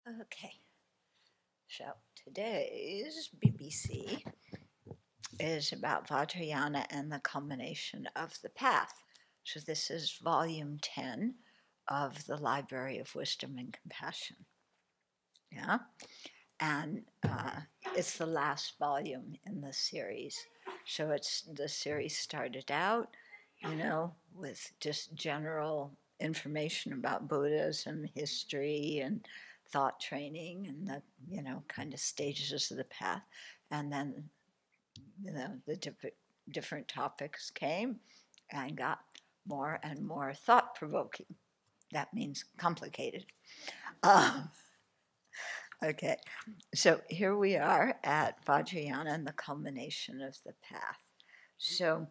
Okay, so today's BBC is about Vajrayāna and the culmination of the path. So this is volume 10 of the Library of Wisdom and Compassion. Yeah, and it's the last volume in the series. So the series started out, with just general information about Buddhism, history, and thought training, and the kind of stages of the path, and then the different topics came and got more and more thought provoking. That means complicated. Okay, so here we are at Vajrayāna and the culmination of the path. So,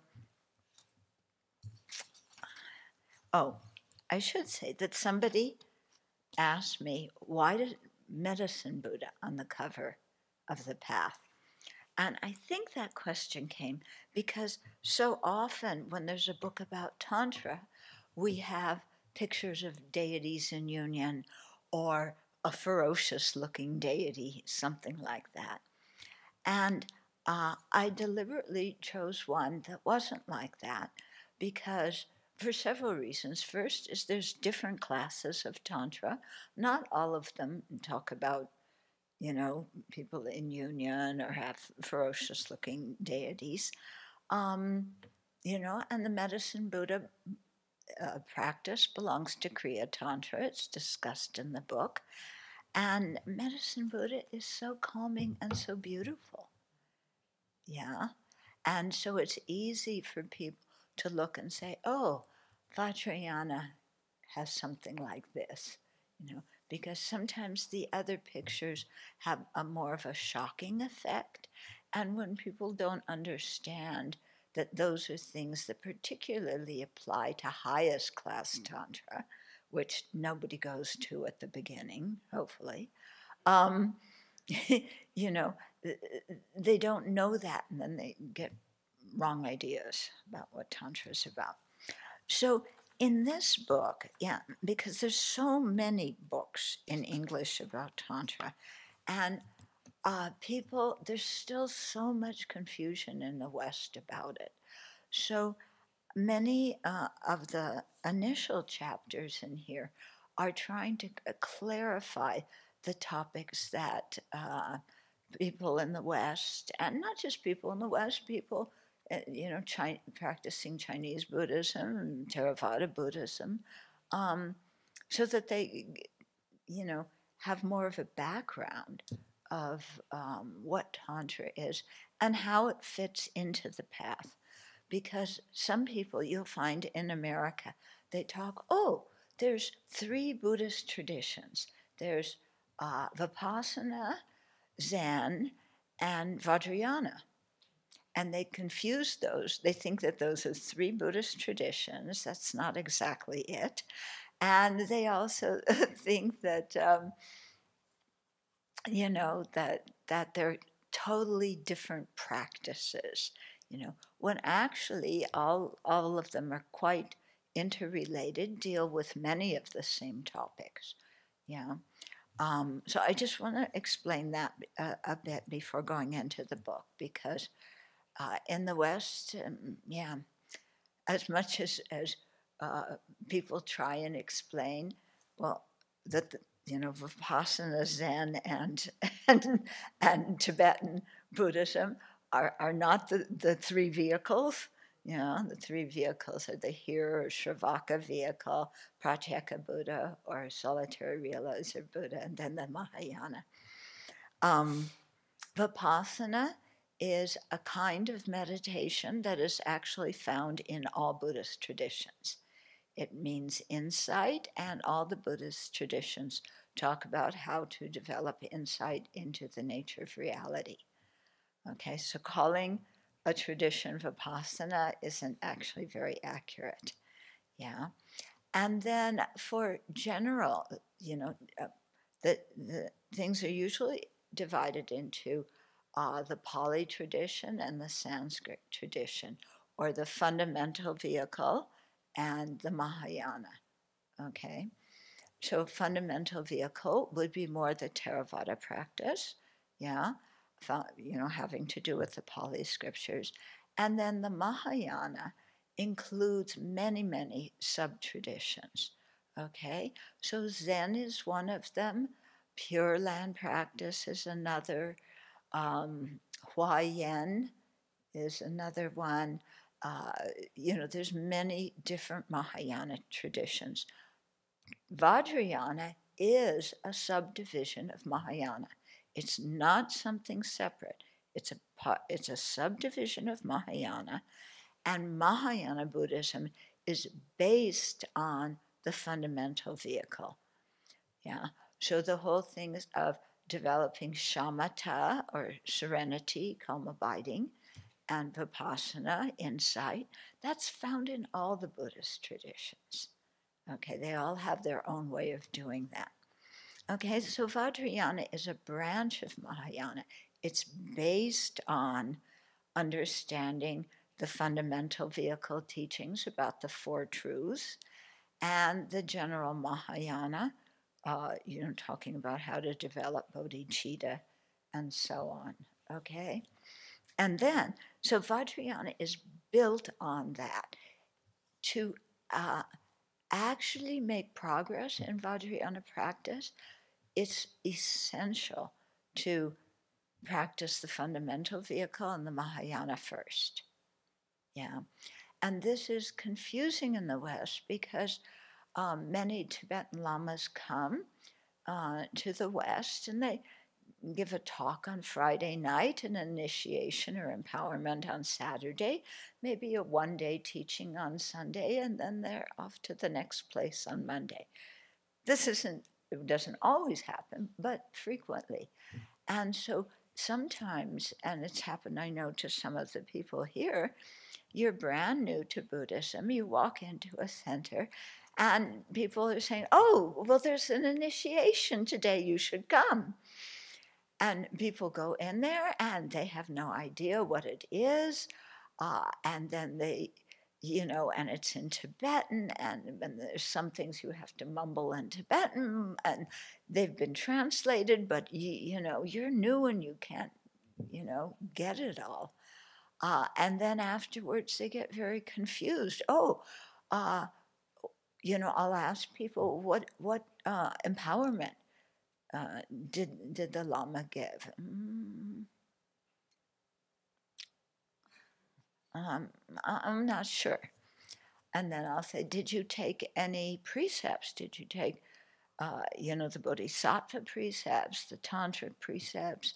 I should say that somebody asked me, why did Medicine Buddha on the cover of the path? And I think that question came because so often when there's a book about Tantra, we have pictures of deities in union or a ferocious looking deity, something like that. And I deliberately chose one that wasn't like that because for several reasons. First is there's different classes of Tantra. Not all of them talk about, people in union or have ferocious looking deities. And the Medicine Buddha practice belongs to Kriya Tantra. It's discussed in the book. And Medicine Buddha is so calming and so beautiful. Yeah. And so it's easy for people to look and say, oh, Vajrayāna has something like this, because sometimes the other pictures have a more of a shocking effect. And when people don't understand that those are things that particularly apply to highest class Tantra, which nobody goes to at the beginning, hopefully, they don't know that, and then they get wrong ideas about what Tantra is about. So in this book, because there's so many books in English about Tantra, and there's still so much confusion in the West about it. So many of the initial chapters in here are trying to clarify the topics that people in the West, and not just people in the West, people, practicing Chinese Buddhism and Theravada Buddhism, so that they, have more of a background of what Tantra is and how it fits into the path. Because some people you'll find in America, they talk, there's 3 Buddhist traditions. There's Vipassana, Zen, and Vajrayāna. And they confuse those. They think that those are 3 Buddhist traditions. That's not exactly it. And they also think that, that they're totally different practices, when actually all of them are quite interrelated, deal with many of the same topics. Yeah. So I just want to explain that a bit before going into the book, because in the West, as much as people try and explain, well, that Vipassana, Zen, and Tibetan Buddhism are not the 3 vehicles. The 3 vehicles are the Hira or Shravaka vehicle, Pratyeka Buddha or Solitary Realizer Buddha, and then the Mahayana. Vipassana is a kind of meditation that is actually found in all Buddhist traditions. It means insight, and all the Buddhist traditions talk about how to develop insight into the nature of reality. Okay, so calling a tradition Vipassana isn't actually very accurate. Yeah. And then for general, the things are usually divided into the Pali tradition and the Sanskrit tradition, or the fundamental vehicle and the Mahayana. Okay. So fundamental vehicle would be more the Theravada practice, yeah, having to do with the Pali scriptures. And then the Mahayana includes many, many sub-traditions, okay? So Zen is one of them, Pure Land practice is another, Huayan is another one. There's many different Mahayana traditions. Vajrayāna is a subdivision of Mahayana. It's not something separate. It's a subdivision of Mahayana, and Mahayana Buddhism is based on the fundamental vehicle. Yeah. So the whole thing is of developing shamatha, or serenity, calm abiding, and vipassana, insight, that's found in all the Buddhist traditions. Okay, they all have their own way of doing that. Okay, so Vajrayāna is a branch of Mahayana. It's based on understanding the fundamental vehicle teachings about the Four Truths and the general Mahayana, talking about how to develop bodhicitta and so on. Okay? And then, so Vajrayāna is built on that to actually make progress in Vajrayāna practice. It's essential to practice the fundamental vehicle and the Mahayana first. Yeah. And this is confusing in the West because many Tibetan Lamas come to the West and they give a talk on Friday night, an initiation or empowerment on Saturday, maybe a one-day teaching on Sunday, and then they're off to the next place on Monday. It doesn't always happen, but frequently. And so sometimes, and it's happened, I know, to some of the people here, you're brand new to Buddhism, you walk into a center, and people are saying, oh, well, there's an initiation today, you should come. And people go in there and they have no idea what it is. And then they, and it's in Tibetan, and there's some things you have to mumble in Tibetan, and they've been translated, but you're new and you can't, get it all. And then afterwards they get very confused. I'll ask people, what empowerment did the Lama give? I'm not sure. And then I'll say, did you take any precepts? Did you take, the Bodhisattva precepts, the Tantric precepts?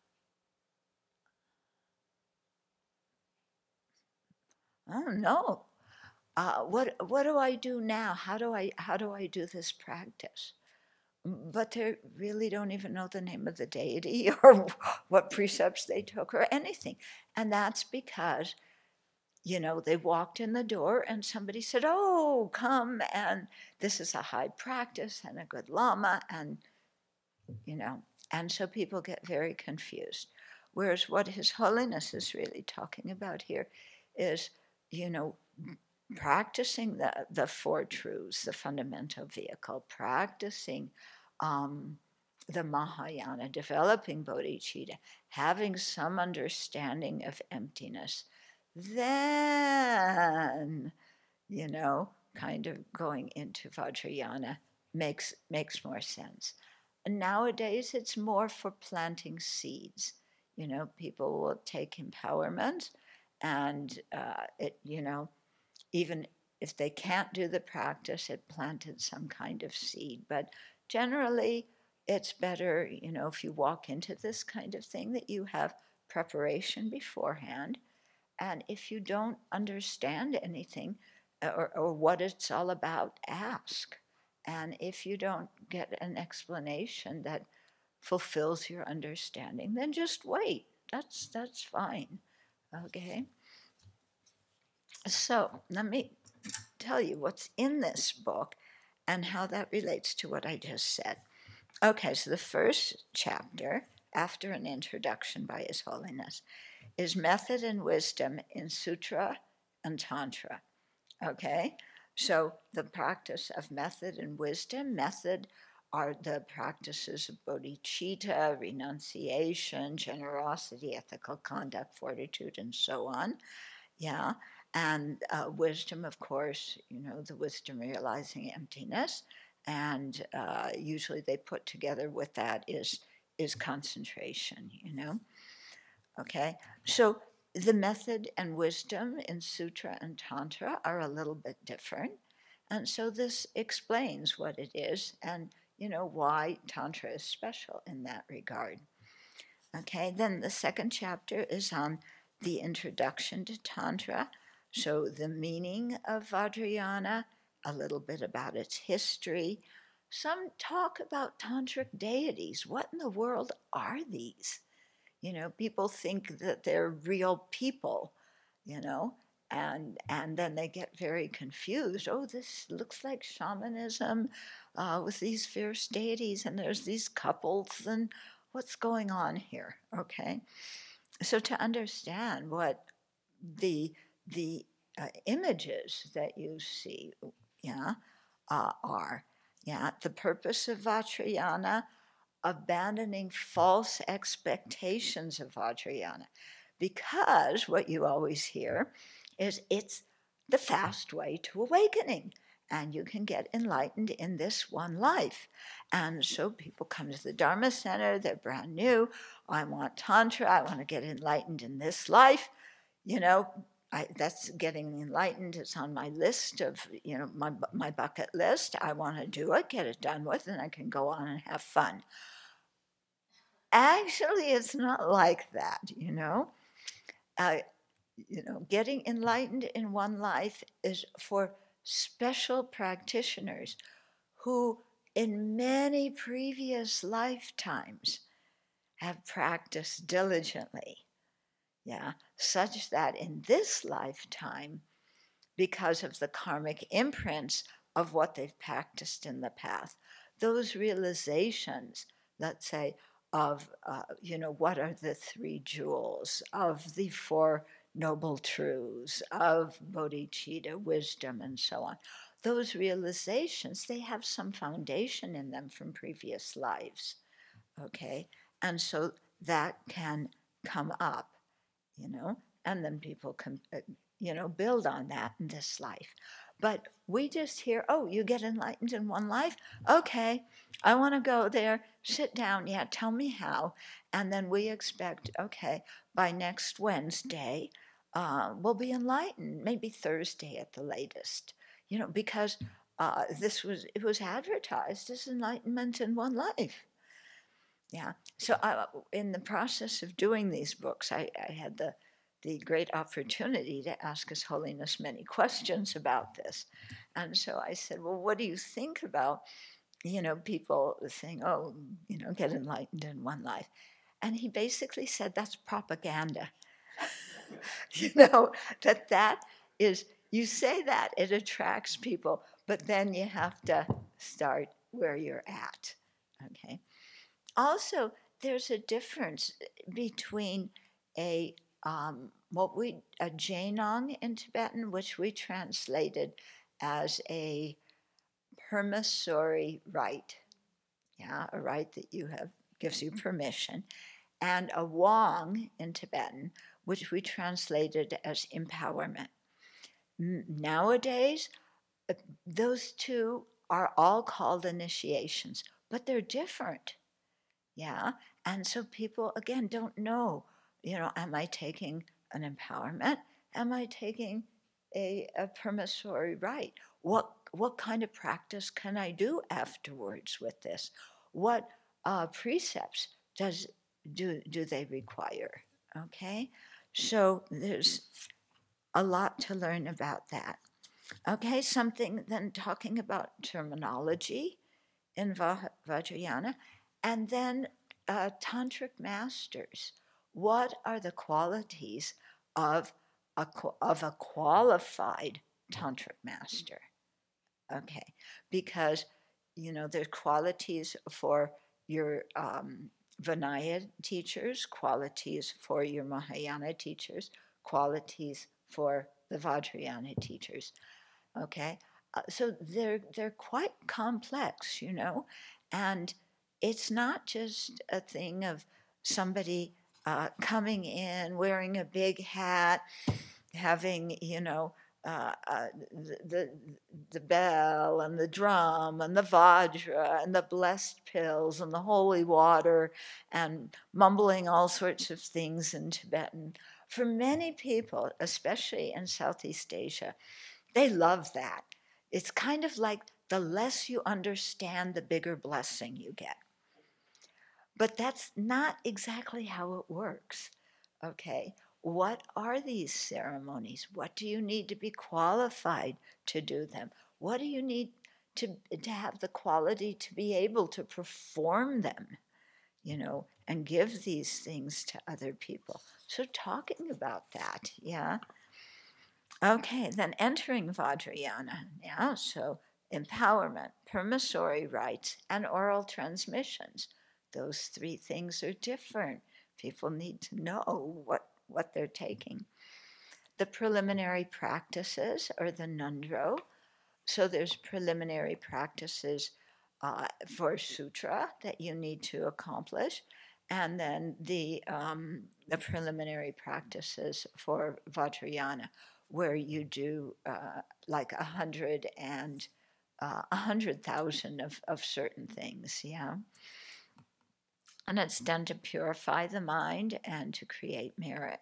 Oh, no. What do I do now? How do I do this practice? But they really don't even know the name of the deity or what precepts they took or anything. And that's because, they walked in the door and somebody said, oh, come, and this is a high practice and a good Lama, and, and so people get very confused. Whereas what His Holiness is really talking about here is, practicing the Four Truths, the fundamental vehicle, practicing the Mahayana, developing bodhicitta, having some understanding of emptiness, then, kind of going into Vajrayāna makes more sense. And nowadays, it's more for planting seeds. People will take empowerment and even if they can't do the practice, it planted some kind of seed. But generally, it's better, if you walk into this kind of thing, that you have preparation beforehand. And if you don't understand anything or what it's all about, ask. And if you don't get an explanation that fulfills your understanding, then just wait. That's fine. Okay? So let me tell you what's in this book and how that relates to what I just said. Okay, so the first chapter, after an introduction by His Holiness, is Method and Wisdom in Sutra and Tantra. Okay, So the practice of method and wisdom. Method are the practices of bodhicitta, renunciation, generosity, ethical conduct, fortitude, and so on. Yeah. And wisdom, of course, the wisdom realizing emptiness. And usually they put together with that is concentration. Okay. So the method and wisdom in Sutra and Tantra are a little bit different. And so this explains what it is and, why Tantra is special in that regard. Okay, then the second chapter is on the introduction to Tantra. So the meaning of Vajrayāna, a little bit about its history. Some talk about tantric deities. What in the world are these? People think that they're real people, and then they get very confused. Oh, this looks like shamanism with these fierce deities, and there's these couples, and what's going on here? Okay, so to understand what the images that you see, are, the purpose of Vajrayāna, abandoning false expectations of Vajrayāna, because what you always hear is it's the fast way to awakening, and you can get enlightened in this one life. And so people come to the Dharma Center, they're brand new. I want Tantra, I want to get enlightened in this life. That's getting enlightened. It's on my list of, my bucket list. I want to do it, get it done with, and I can go on and have fun. Actually, it's not like that, Getting enlightened in one life is for special practitioners who, in many previous lifetimes, have practiced diligently, such that in this lifetime, because of the karmic imprints of what they've practiced in the past, those realizations, let's say, of, what are the three jewels, of the four noble truths, of bodhicitta, wisdom, and so on. Those realizations, they have some foundation in them from previous lives, okay? And so that can come up, and then people can, build on that in this life. But we just hear, oh, you get enlightened in one life? Okay, I want to go there, sit down, tell me how. And then we expect, okay, by next Wednesday, we'll be enlightened, maybe Thursday at the latest, because it was advertised as enlightenment in one life. So in the process of doing these books, I had the great opportunity to ask His Holiness many questions about this. And so I said, well, what do you think about, people saying, oh, get enlightened in one life? And he basically said, that's propaganda. that is, you say that, it attracts people, but then you have to start where you're at, okay? Also, there's a difference between a jainong in Tibetan, which we translated as a permissory right, a right that gives you permission, and a wong in Tibetan, which we translated as empowerment. Nowadays, those two are all called initiations, but they're different. And so people, again, don't know, am I taking an empowerment? Am I taking a permissory right? What kind of practice can I do afterwards with this? What precepts do they require? Okay, so there's a lot to learn about that. Okay, something then talking about terminology in Vajrayāna, and then tantric masters. What are the qualities of a qualified tantric master? Okay, because there's qualities for your Vinaya teachers, qualities for your Mahayana teachers, qualities for the Vajrayāna teachers. Okay, So they're quite complex, you know, and it's not just a thing of somebody coming in wearing a big hat, having, you know, uh, uh, the, the bell and the drum and the vajra and the blessed pills and the holy water and mumbling all sorts of things in Tibetan. For many people, especially in Southeast Asia, they love that. It's kind of like the less you understand, the bigger blessing you get. But that's not exactly how it works. Okay, what are these ceremonies? What do you need to be qualified to do them? What do you need to have the quality to be able to perform them, you know, and give these things to other people? So, talking about that, yeah. Okay, then entering Vajrayāna, yeah, so empowerment, permissory rights, and oral transmissions. Those three things are different. People need to know what they're taking. The preliminary practices are the nundro. So there's preliminary practices for sutra that you need to accomplish, and then the preliminary practices for Vajrayāna, where you do like 100,000 of certain things, yeah. And it's done to purify the mind and to create merit.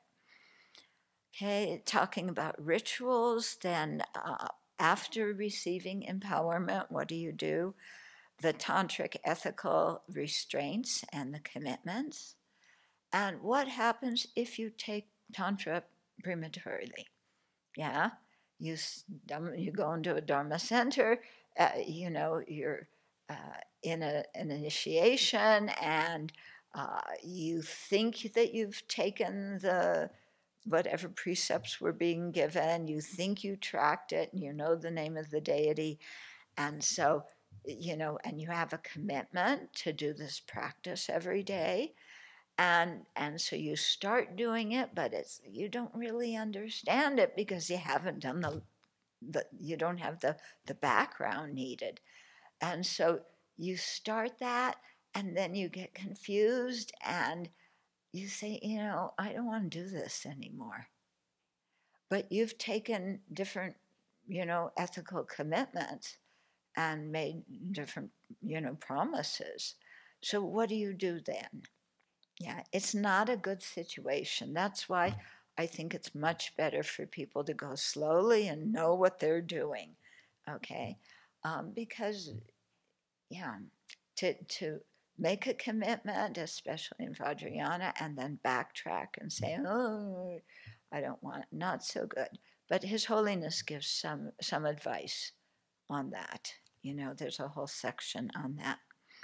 Okay, talking about rituals, then after receiving empowerment, what do you do? The tantric ethical restraints and the commitments. And what happens if you take Tantra prematurely? Yeah, you go into a Dharma center, you know, you're in an initiation, and you think that you've taken the whatever precepts were being given, you think you tracked it, and you know the name of the deity, and so, you know, and you have a commitment to do this practice every day, and so you start doing it, but it's you don't really understand it because you haven't done the you don't have the background needed, and so you start that, and then you get confused, and you say, you know, I don't want to do this anymore. But you've taken different, you know, ethical commitments and made different, you know, promises. So what do you do then? Yeah, it's not a good situation. That's why I think it's much better for people to go slowly and know what they're doing. Okay, because yeah, to make a commitment, especially in Vajrayāna, and then backtrack and say, oh, I don't want it, not so good. But His Holiness gives some advice on that. You know, there's a whole section on that.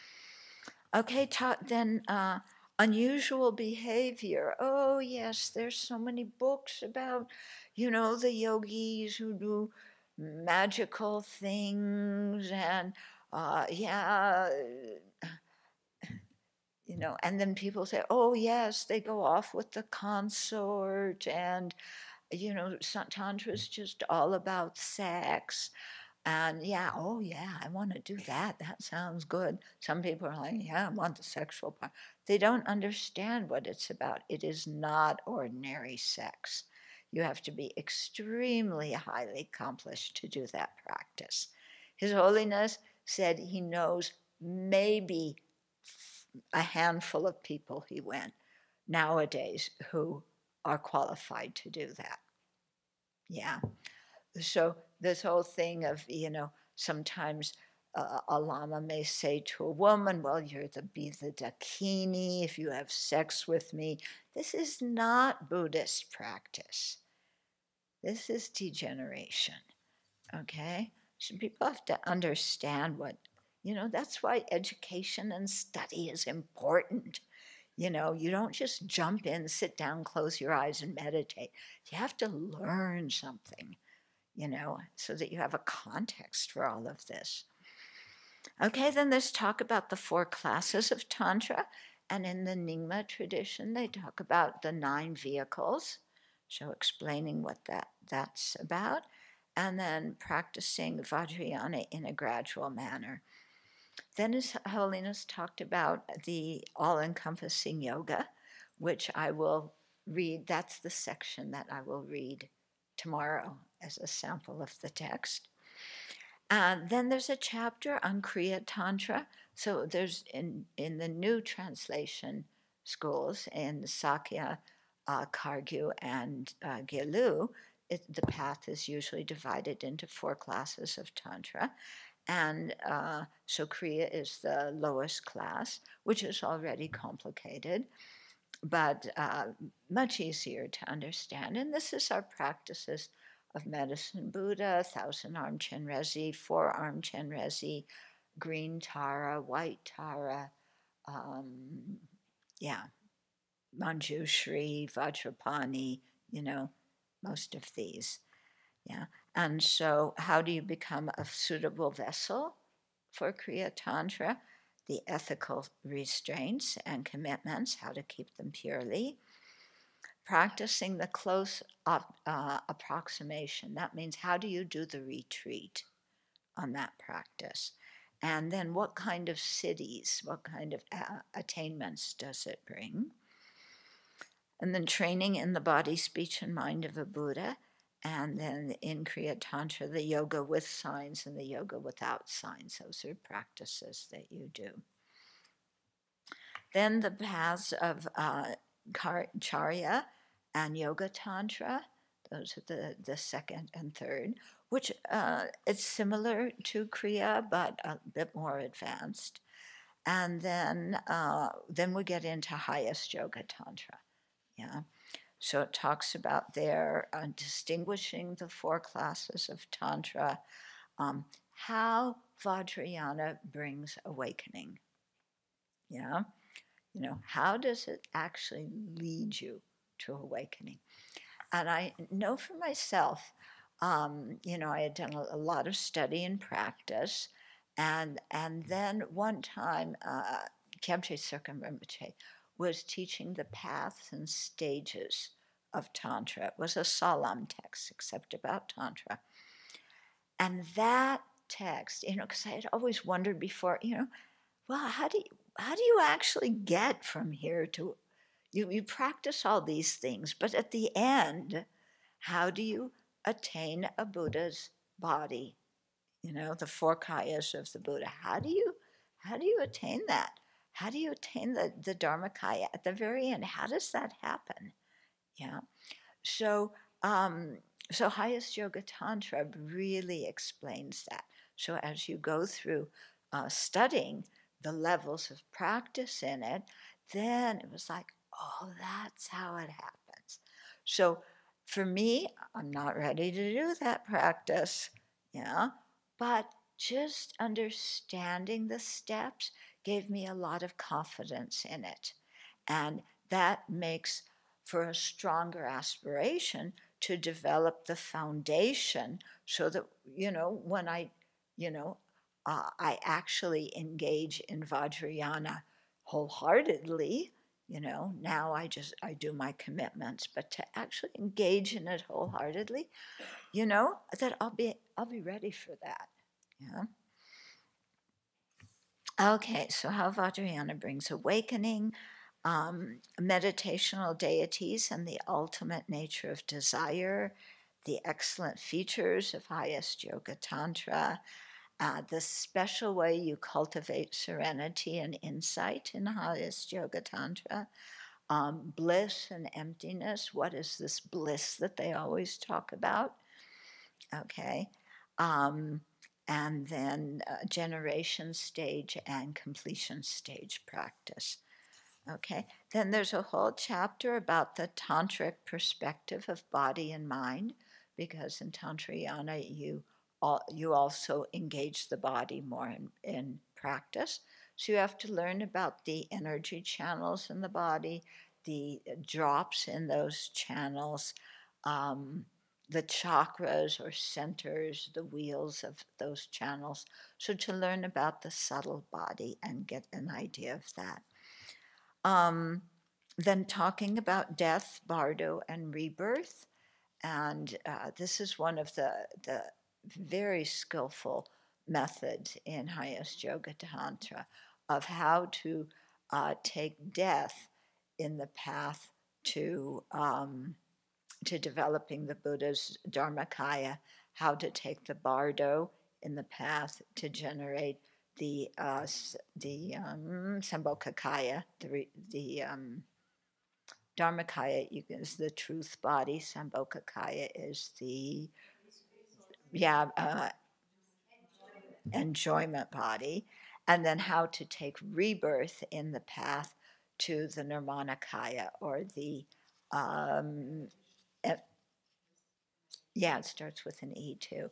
Okay, then unusual behavior. Oh, yes, there's so many books about, you know, the yogis who do magical things and, yeah, you know, and then people say, oh, yes, they go off with the consort and, you know, Tantra is just all about sex. And yeah, oh yeah, I want to do that. That sounds good. Some people are like, yeah, I want the sexual part. They don't understand what it's about. It is not ordinary sex. You have to be extremely highly accomplished to do that practice. His Holiness said he knows maybe a handful of people he went nowadays who are qualified to do that. Yeah. So this whole thing of, you know, sometimes a Lama may say to a woman, well, you're be the dakini if you have sex with me. This is not Buddhist practice. This is degeneration, okay? So people have to understand what, you know, that's why education and study is important. You know, you don't just jump in, sit down, close your eyes, and meditate. You have to learn something, you know, so that you have a context for all of this. Okay, then there's talk about the 4 classes of Tantra, and in the Nyingma tradition, they talk about the 9 vehicles, so explaining what that's about. and then practicing Vajrayāna in a gradual manner. Then His Holiness talked about the all-encompassing yoga, which I will read. That's the section that I will read tomorrow as a sample of the text. Then there's a chapter on Kriya Tantra. So there's in the new translation schools in Sakya, Kagyu, and Gelu, the path is usually divided into 4 classes of Tantra. And so Kriya is the lowest class, which is already complicated, but much easier to understand. And this is our practices of Medicine Buddha, Thousand-Arm Chenrezig, Four-Arm Chenrezig, Green Tara, White Tara, Manjushri, Vajrapani, most of these. Yeah. And so how do you become a suitable vessel for Kriya Tantra? The ethical restraints and commitments, how to keep them purely. Practicing the close approximation. That means how do you do the retreat on that practice? And then what kind of siddhis, what kind of attainments does it bring? And then training in the body, speech, and mind of a Buddha. And then in Kriya Tantra, the yoga with signs and the yoga without signs. Those are practices that you do. Then the paths of Charya and Yoga Tantra. Those are the second and third, which it's similar to Kriya, but a bit more advanced. And then we get into highest Yoga Tantra. Yeah. So it talks about there distinguishing the 4 classes of Tantra, how Vajrayāna brings awakening. Yeah. How does it actually lead you to awakening? And I know for myself, I had done a lot of study and practice. And then one time, Kyabje Circum Rinpoche was teaching the paths and stages of Tantra. It was a Salam text, except about Tantra. And that text, because I had always wondered before, well, how do you actually get from here to, you practice all these things, but at the end, how do you attain a Buddha's body? The 4 kayas of the Buddha. How do you attain that? How do you attain the Dharmakaya at the very end? How does that happen? Yeah. So highest Yoga Tantra really explains that. So as you go through studying the levels of practice in it, then it was like, oh, that's how it happens. So for me, I'm not ready to do that practice, but just understanding the steps gave me a lot of confidence in it. And that makes for a stronger aspiration to develop the foundation so that, when I actually engage in Vajrayāna wholeheartedly, now I do my commitments, but to actually engage in it wholeheartedly, that I'll be ready for that. Yeah. Okay, so how Vajrayāna brings awakening, meditational deities and the ultimate nature of desire, the excellent features of highest Yoga Tantra, the special way you cultivate serenity and insight in highest Yoga Tantra, bliss and emptiness. What is this bliss that they always talk about? Okay. And then generation stage and completion stage practice. Okay. Then there's a whole chapter about the tantric perspective of body and mind, because in Tantrayana you also engage the body more in practice. So you have to learn about the energy channels in the body, the drops in those channels, the chakras or centers, the wheels of those channels. So to learn about the subtle body and get an idea of that. Then talking about death, bardo, and rebirth, And this is one of the very skillful methods in highest yoga tantra of how to take death in the path to developing the Buddha's Dharmakaya, how to take the bardo in the path to generate the Sambhogakaya, the Dharmakaya is the truth body, Sambhogakaya is the enjoyment body, and then how to take rebirth in the path to the Nirmanakaya, or the it starts with an E too.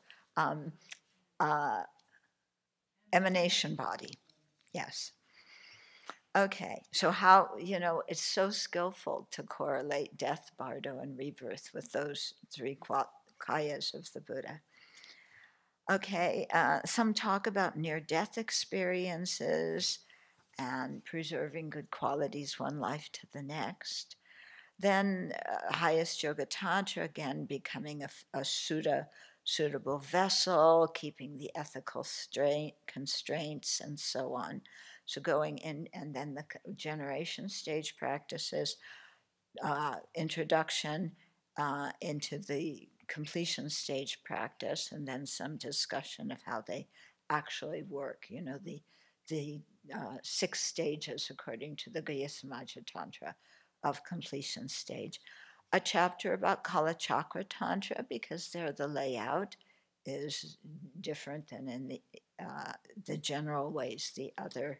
Emanation body, yes. Okay, so how, it's so skillful to correlate death, bardo, and rebirth with those three kayas of the Buddha. Okay, some talk about near-death experiences and preserving good qualities one life to the next. Then highest yoga tantra, again, becoming a suitable vessel, keeping the ethical constraints, and so on. So going in, and then the generation stage practices, introduction into the completion stage practice, and then some discussion of how they actually work. The 6 stages according to the Gaya Samaja Tantra of completion stage. A chapter about Kala Chakra Tantra, because there the layout is different than in the general ways the other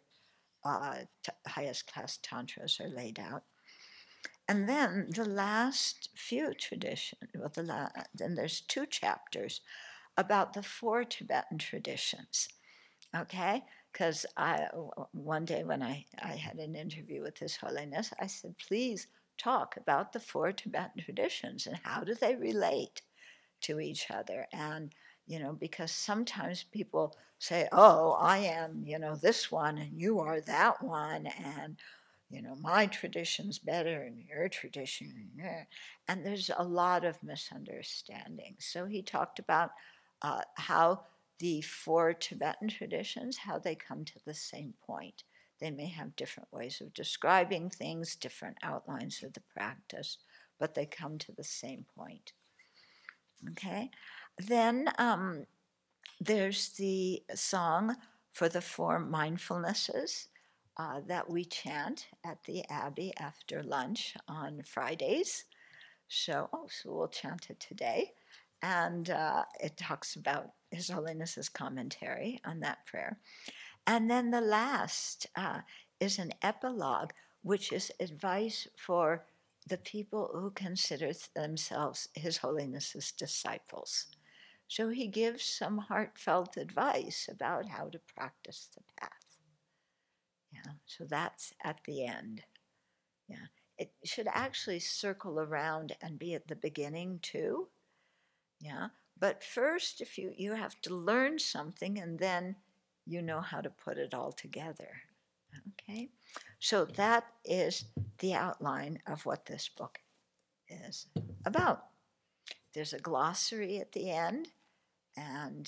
highest class tantras are laid out. And then the last few traditions, then there's 2 chapters about the 4 Tibetan traditions, okay? Because one day when I had an interview with His Holiness, I said, please talk about the 4 Tibetan traditions and how do they relate to each other. And, because sometimes people say, oh, I am, this one and you are that one, and, my tradition's better and your tradition. And there's a lot of misunderstanding. So he talked about how the 4 Tibetan traditions, how they come to the same point. They may have different ways of describing things, different outlines of the practice, but they come to the same point. Okay? Then there's the song for the 4 mindfulnesses that we chant at the Abbey after lunch on Fridays. So we'll chant it today. And it talks about His Holiness's commentary on that prayer. And then the last is an epilogue, which is advice for the people who consider themselves His Holiness's disciples. So he gives some heartfelt advice about how to practice the path. Yeah, so that's at the end. Yeah, it should actually circle around and be at the beginning too. Yeah, but first, if you have to learn something, and then you know how to put it all together. Okay, so that is the outline of what this book is about. There's a glossary at the end, and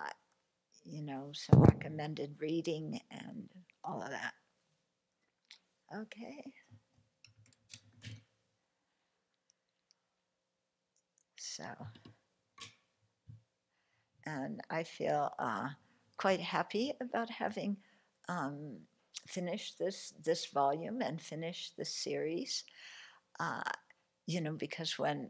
some recommended reading and all of that. Okay. So, and I feel quite happy about having finished this volume and finished this series. Because when,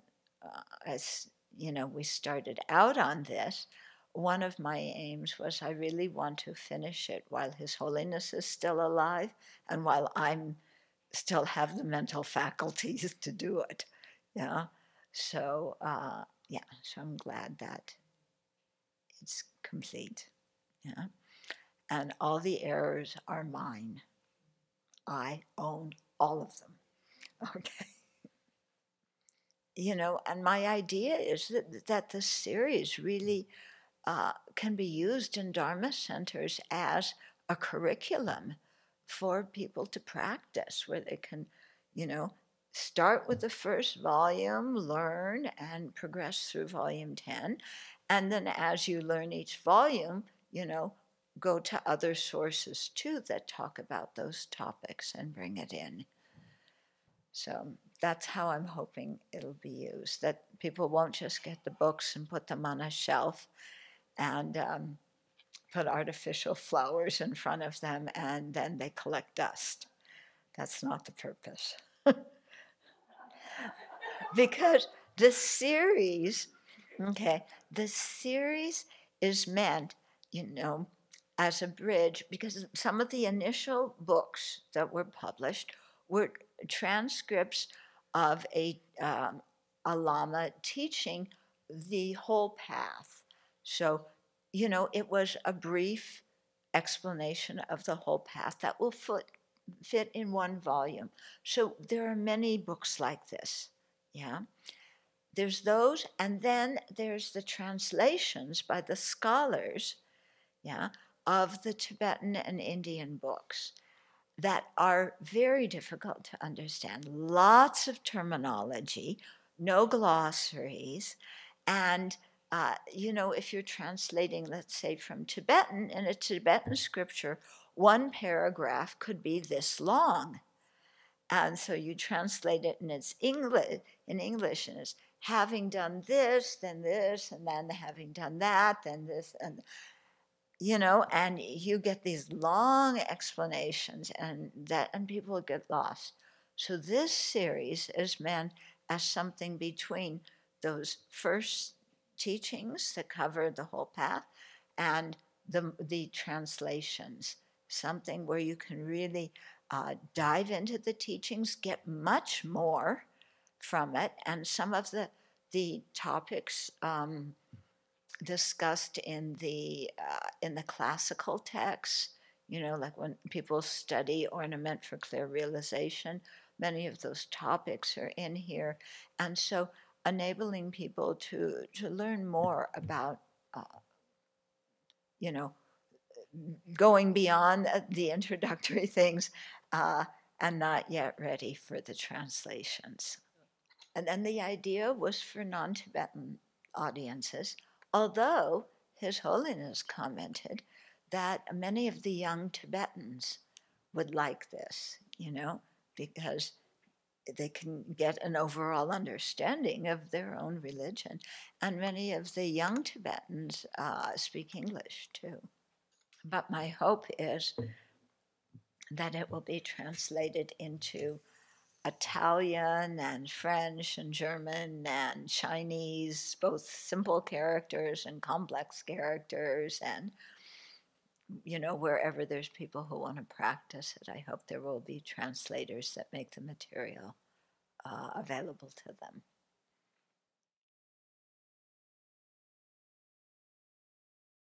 we started out on this, one of my aims was I really want to finish it while His Holiness is still alive and while I'm still have the mental faculties to do it. Yeah. So, so I'm glad that it's complete. Yeah. And all the errors are mine. I own all of them. Okay. And my idea is that the series really can be used in Dharma centers as a curriculum for people to practice, where they can, start with the first volume, learn, and progress through volume 10. And then as you learn each volume, go to other sources too that talk about those topics and bring it in. So that's how I'm hoping it'll be used, that people won't just get the books and put them on a shelf and put artificial flowers in front of them and then they collect dust. That's not the purpose. Because the series, the series is meant, as a bridge, because some of the initial books that were published were transcripts of a Lama teaching the whole path. So, it was a brief explanation of the whole path that will fit in one volume. So there are many books like this. Yeah. There's those, and then there's the translations by the scholars, of the Tibetan and Indian books that are very difficult to understand. Lots of terminology, no glossaries, and if you're translating, let's say, from Tibetan, in a Tibetan scripture, one paragraph could be this long. And so you translate it in English, and it's having done this, then this, and then having done that, then this, and and you get these long explanations, and people get lost. So this series is meant as something between those first teachings that cover the whole path and the translations, something where you can really dive into the teachings, get much more from it, and some of the topics discussed in the classical texts, like when people study Ornament for Clear Realization, many of those topics are in here, and so enabling people to learn more about, going beyond the introductory things, and not yet ready for the translations. And then the idea was for non-Tibetan audiences, although His Holiness commented that many of the young Tibetans would like this, because they can get an overall understanding of their own religion. And many of the young Tibetans speak English too. But my hope is that it will be translated into Italian and French and German and Chinese, both simple characters and complex characters, and wherever there's people who want to practice it, I hope there will be translators that make the material available to them.